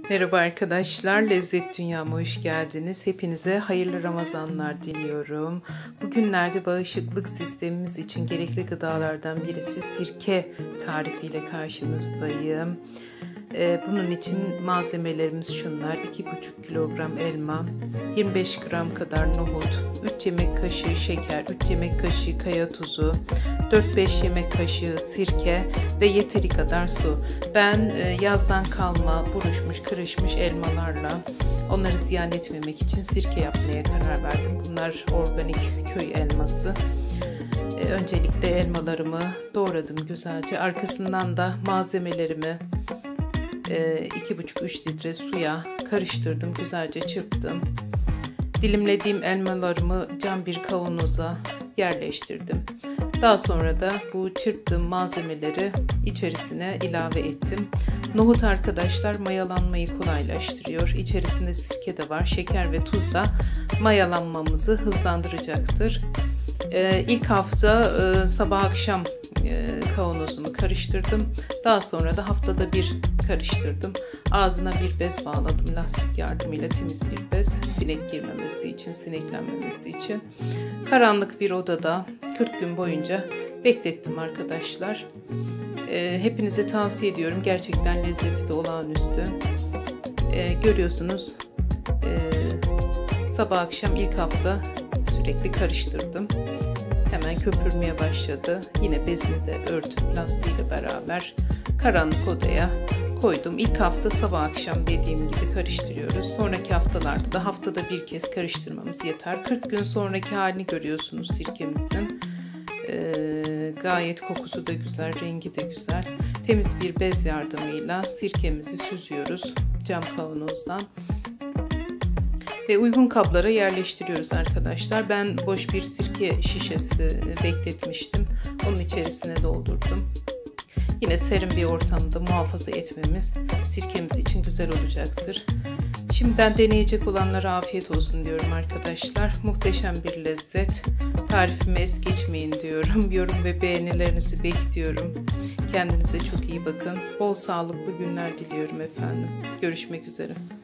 Merhaba arkadaşlar, Lezzet Dünyama hoş geldiniz. Hepinize hayırlı Ramazanlar diliyorum. Bugünlerde bağışıklık sistemimiz için gerekli gıdalardan birisi sirke tarifiyle karşınızdayım. Bunun için malzemelerimiz şunlar: 2,5 kilogram elma, 25 gram kadar nohut, 3 yemek kaşığı şeker, 3 yemek kaşığı kaya tuzu, 4-5 yemek kaşığı sirke ve yeteri kadar su. Ben yazdan kalma buruşmuş, kırışmış elmalarla onları ziyan etmemek için sirke yapmaya karar verdim. Bunlar organik köy elması. Öncelikle elmalarımı doğradım güzelce. Arkasından da malzemelerimi 2,5-3 litre suya karıştırdım, güzelce çırptım. Dilimlediğim elmalarımı cam bir kavanoza yerleştirdim. Daha sonra da bu çırptığım malzemeleri içerisine ilave ettim. Nohut arkadaşlar mayalanmayı kolaylaştırıyor. İçerisinde sirke de var. Şeker ve tuz da mayalanmamızı hızlandıracaktır. İlk hafta sabah akşam kavanozumu karıştırdım. Daha sonra da haftada bir karıştırdım. Ağzına bir bez bağladım lastik yardımıyla, temiz bir bez. Sinek girmemesi için, sineklenmemesi için. Karanlık bir odada 40 gün boyunca beklettim arkadaşlar. Hepinize tavsiye ediyorum. Gerçekten lezzeti de olağanüstü. Görüyorsunuz sabah akşam ilk hafta sürekli karıştırdım. Hemen köpürmeye başladı. Yine bezini de örtüp lastiğiyle beraber karanlık odaya koydum. İlk hafta sabah akşam dediğim gibi karıştırıyoruz. Sonraki haftalarda da haftada bir kez karıştırmamız yeter. 40 gün sonraki halini görüyorsunuz sirkemizin. Gayet kokusu da güzel, rengi de güzel. Temiz bir bez yardımıyla sirkemizi süzüyoruz cam kavanozdan. Ve uygun kaplara yerleştiriyoruz arkadaşlar. Ben boş bir sirke şişesi bekletmiştim. Onun içerisine doldurdum. Yine serin bir ortamda muhafaza etmemiz sirkemiz için güzel olacaktır. Şimdiden deneyecek olanlara afiyet olsun diyorum arkadaşlar. Muhteşem bir lezzet. Tarifimi es geçmeyin diyorum. Yorum ve beğenilerinizi bekliyorum. Kendinize çok iyi bakın. Bol sağlıklı günler diliyorum efendim. Görüşmek üzere.